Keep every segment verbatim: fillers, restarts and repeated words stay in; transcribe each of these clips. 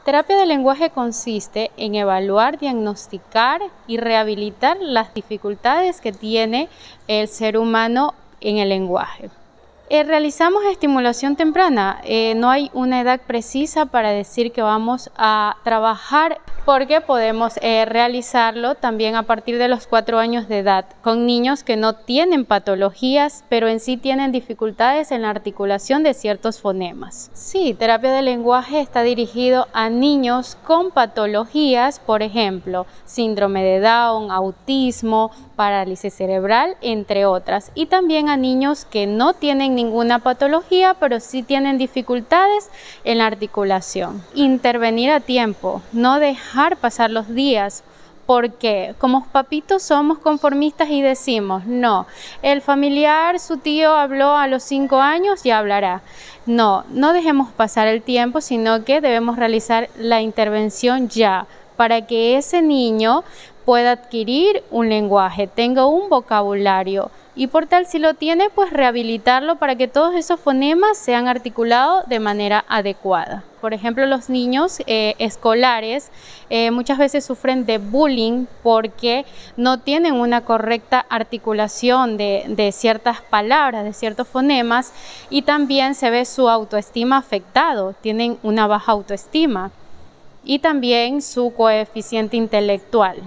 Terapia del lenguaje consiste en evaluar, diagnosticar y rehabilitar las dificultades que tiene el ser humano en el lenguaje. Eh, realizamos estimulación temprana, eh, no hay una edad precisa para decir que vamos a trabajar, porque podemos eh, realizarlo también a partir de los cuatro años de edad, con niños que no tienen patologías, pero en sí tienen dificultades en la articulación de ciertos fonemas. Sí, terapia del lenguaje está dirigido a niños con patologías, por ejemplo, síndrome de Down, autismo, parálisis cerebral, entre otras, y también a niños que no tienen ninguna patología, pero sí tienen dificultades en la articulación. Intervenir a tiempo, no dejar pasar los días, porque como papitos somos conformistas y decimos, no, el familiar, su tío habló a los cinco años, ya hablará. No, no dejemos pasar el tiempo, sino que debemos realizar la intervención ya, para que ese niño pueda adquirir un lenguaje, tenga un vocabulario y por tal, si lo tiene, pues rehabilitarlo para que todos esos fonemas sean articulados de manera adecuada. Por ejemplo, los niños eh, escolares eh, muchas veces sufren de bullying porque no tienen una correcta articulación de, de ciertas palabras, de ciertos fonemas, y también se ve su autoestima afectado, tienen una baja autoestima y también su coeficiente intelectual.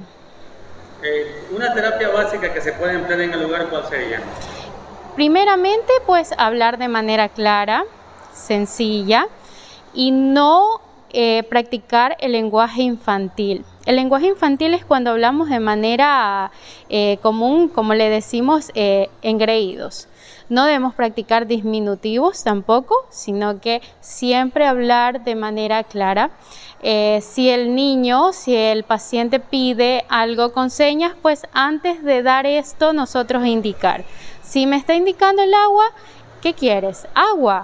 Eh, una terapia básica que se puede emplear en el lugar, ¿cuál sería? Primeramente, pues hablar de manera clara, sencilla, y no eh, practicar el lenguaje infantil. El lenguaje infantil es cuando hablamos de manera eh, común, como le decimos, eh, engreídos. No debemos practicar disminutivos tampoco, sino que siempre hablar de manera clara. Eh, si el niño, si el paciente pide algo con señas, pues antes de dar esto nosotros indicar. Si me está indicando el agua, ¿qué quieres? Agua.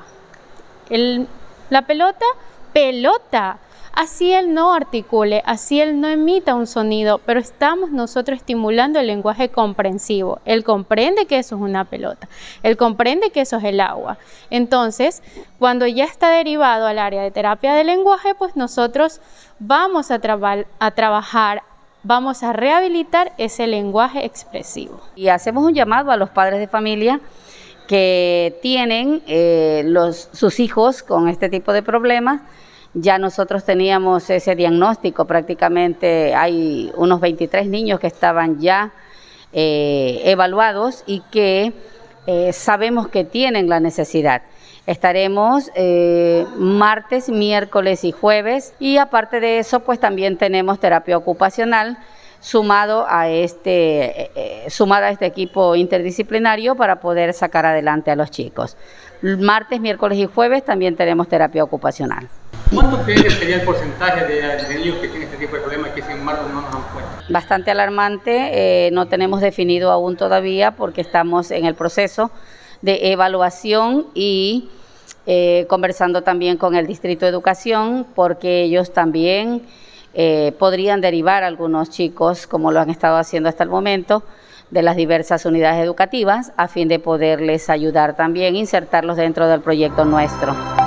El, la pelota, pelota. Así él no articule, así él no emita un sonido, pero estamos nosotros estimulando el lenguaje comprensivo. Él comprende que eso es una pelota, él comprende que eso es el agua. Entonces, cuando ya está derivado al área de terapia del lenguaje, pues nosotros vamos a, traba a trabajar, vamos a rehabilitar ese lenguaje expresivo. Y hacemos un llamado a los padres de familia que tienen eh, los, sus hijos con este tipo de problemas. Ya nosotros teníamos ese diagnóstico, prácticamente hay unos veintitrés niños que estaban ya eh, evaluados y que eh, sabemos que tienen la necesidad. Estaremos eh, martes, miércoles y jueves, y aparte de eso pues también tenemos terapia ocupacional sumado a este, eh, sumado a este equipo interdisciplinario para poder sacar adelante a los chicos. Martes, miércoles y jueves también tenemos terapia ocupacional. ¿Cuánto creen que sería el porcentaje de, de niños que tienen este tipo de problemas que sin embargo no nos dan cuenta? Bastante alarmante, eh, no tenemos definido aún todavía porque estamos en el proceso de evaluación y eh, conversando también con el Distrito de Educación, porque ellos también eh, podrían derivar a algunos chicos, como lo han estado haciendo hasta el momento, de las diversas unidades educativas, a fin de poderles ayudar también, insertarlos dentro del proyecto nuestro.